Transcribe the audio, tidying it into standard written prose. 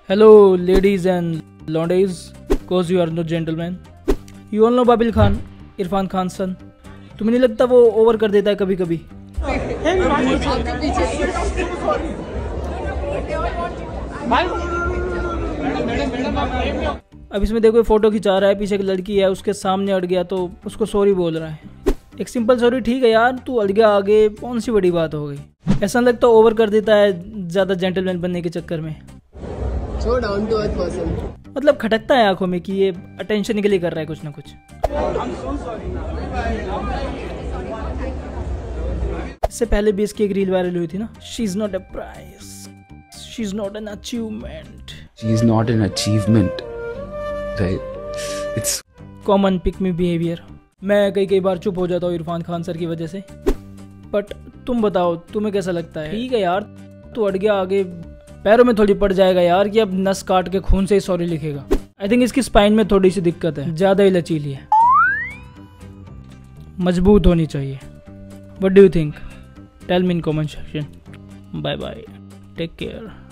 Hello, ladies and ladies, cause you are no gentlemen. You all know Babil Khan, Irfan Khan सन. तुम्हें नहीं लगता वो over कर देता है कभी कभी? अब इसमें देखो फोटो खिंचा रहा है, पीछे एक लड़की है, उसके सामने अड़ गया तो उसको सॉरी बोल रहा है. एक सिंपल सॉरी ठीक है यार, तू अड़ गया आगे, कौन सी बड़ी बात हो गई. ऐसा लगता ओवर कर देता है ज्यादा जेंटलमैन बनने के चक्कर में. So down to earth person. मतलब खटकता है आंखों में कि ये अटेंशन के लिए कर रहा है कुछ ना कुछ. इससे पहले भी इसकी एक रील वायरल हुई थी ना, she is not a prize, she is not an achievement. She is not an achievement, right? It's common pick me behaviour. मैं कई बार चुप हो जाता हूँ इरफान खान सर की वजह से. बट तुम बताओ, तुम्हें कैसा लगता है? ठीक है यार, तू अड़ गया आगे, पैरों में थोड़ी पड़ जाएगा यार कि अब नस काट के खून से ही सॉरी लिखेगा. आई थिंक इसकी स्पाइन में थोड़ी सी दिक्कत है, ज्यादा ही लचीली है, मजबूत होनी चाहिए. What do you think? Tell me in comment section. Bye bye, take care.